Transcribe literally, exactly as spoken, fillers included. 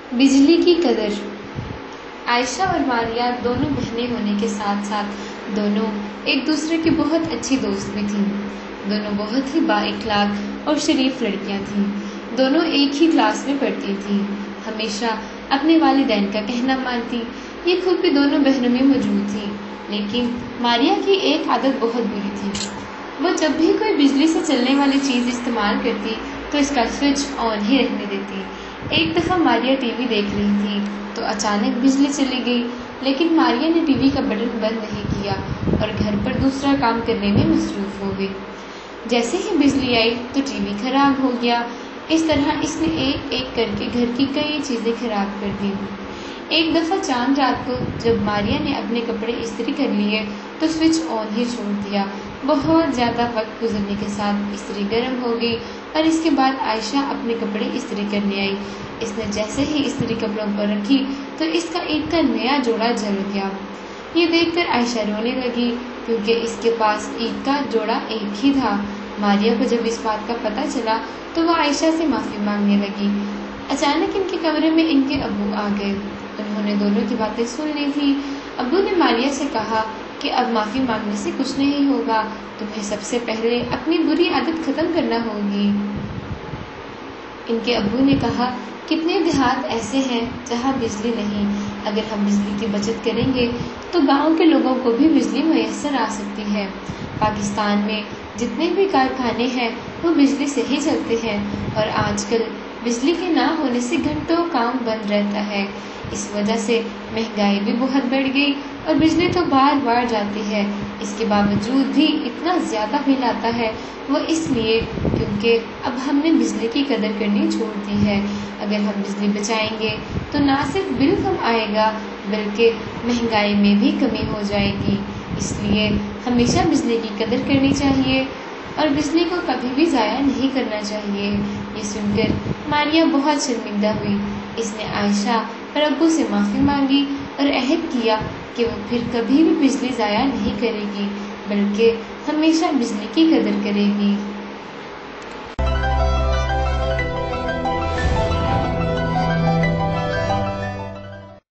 بجلی کی قدر۔ عائشہ اور ماریہ دونوں بہنیں ہونے کے ساتھ ساتھ دونوں ایک دوسرے کی بہت اچھی دوست بھی تھیں۔ دونوں بہت ہی با اخلاق اور شریف لڑکیاں تھیں۔ دونوں ایک ہی کلاس میں پڑھتی تھیں، ہمیشہ اپنے والدین کا کہنا مانتی۔ یہ خوبی دونوں بہنوں میں موجود تھی، لیکن ماریہ کی ایک عادت بہت بری تھی۔ وہ جب بھی کوئی بجلی سے چلنے والی چیز استعمال کرتی تو اس کا سوئچ آن ہی رہنے دیتی۔ ایک دفعہ ماریہ ٹی وی دیکھ رہی تھی تو اچانک بجلی چلی گئی، لیکن ماریہ نے ٹی وی کا بٹن بند نہیں کیا اور گھر پر دوسرا کام کرنے میں مصروف ہو گئی۔ جیسے ہی بجلی آئی تو ٹی وی خراب ہو گیا۔ اس طرح اس نے ایک ایک کر کے گھر کی کئی چیزیں خراب کر دیں۔ ایک دفعہ چاند رات کو جب ماریہ نے اپنے کپڑے استری کر لیے تو سوئچ آن ہی چھوڑ دیا۔ بہت زیادہ وقت گزرنے کے ساتھ استری گرم ہو گئی اور اس کے بعد عائشہ اپنے کپڑے استری کرنے آئی۔ اس نے جیسے ہی استری کپڑوں پر رکھی تو اس کا ایک کا نیا جوڑا جل گیا۔ یہ دیکھ کر عائشہ رونے لگی کیونکہ اس کے پاس ایک کا جوڑا ایک ہی تھا۔ ماریہ کو جب اس بات کا پتہ چلا تو وہ عائشہ سے معافی مانگنے لگی۔ اچانک ان کے کمرے میں ان کے ابو آ گئے۔ انہوں نے دونوں کی باتیں سن لی تھی۔ ابو نے ماریہ سے کہا کہ اب معافی مانگنے سے کچھ نہیں ہوگا، تمہیں سب سے پہلے اپنی بری عادت ختم کرنا ہوگی۔ ان کے ابو نے کہا، کتنے دیہات ایسے ہیں جہاں بجلی نہیں، اگر ہم بجلی کی بچت کریں گے تو گاؤں کے لوگوں کو بھی بجلی میسر آ سکتی ہے۔ پاکستان میں جتنے بھی کارخانے ہیں وہ بجلی سے ہی چلتے ہیں اور آج کل بجلی کے نہ ہونے سے گھنٹوں کام بند رہتا ہے۔ اس وجہ سے مہنگائی بھی بہت بڑھ گئی اور بجلی تو بار بار جاتی ہے۔ اس کے باوجود بھی اتنا زیادہ بل آتا ہے، وہ اس لیے کیونکہ اب ہم نے بجلی کی قدر کرنی چھوڑ دی ہے۔ اگر ہم بجلی بچائیں گے تو نہ صرف بل کم آئے گا بلکہ مہنگائی میں بھی کمی ہو جائے گی۔ اس لیے ہمیشہ بجلی کی قدر کرنی چاہیے اور بجلی کو کبھی بھی ضائع نہیں کرنا چاہیے۔ یہ سن کر ماریہ بہت شرمندہ ہوئی۔ اس نے عائشہ اور ابو سے معافی مانگی اور عہد کیا کہ وہ پھر کبھی بھی بجلی ضائع نہیں کرے گی بلکہ ہمیشہ بجلی کی قدر کرے گی۔